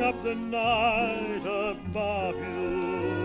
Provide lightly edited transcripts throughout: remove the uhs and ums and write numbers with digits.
up the night above you.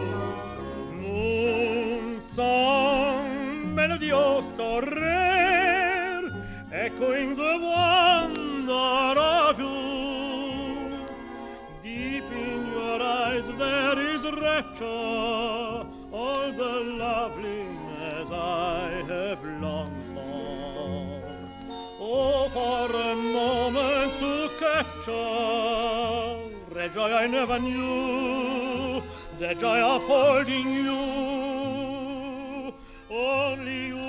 Moon song, melodioso, rare, echoing the wonder of you. Deep in your eyes there is rapture, all the loveliness I have longed for. Oh, for a moment to capture the joy I never knew, the joy of holding you, only you.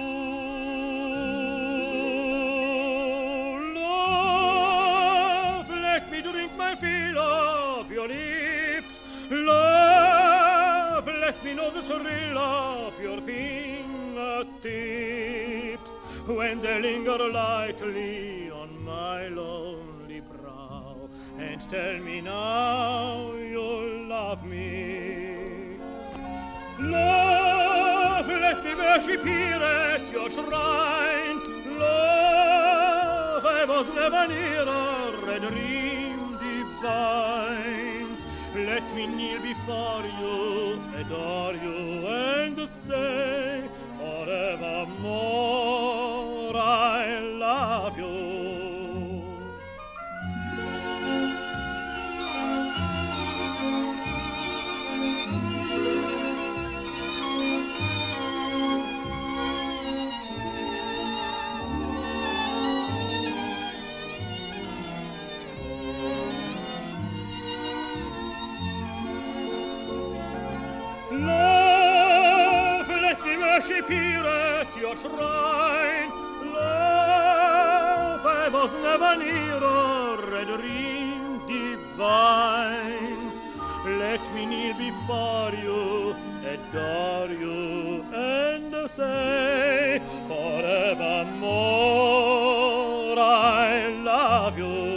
Love, let me drink my fill of your lips. Love, let me know the thrill of your fingertips when they linger lightly on my lonely brow. And tell me now you'll love me. Love, let me worship here at your shrine. Love, I was never nearer a dream divine. Let me kneel before you, adore you, and say forevermore I love you. Love, let me worship here at your shrine. Love, I was never nearer a dream divine. Let me kneel before you, adore you, and say forevermore I love you.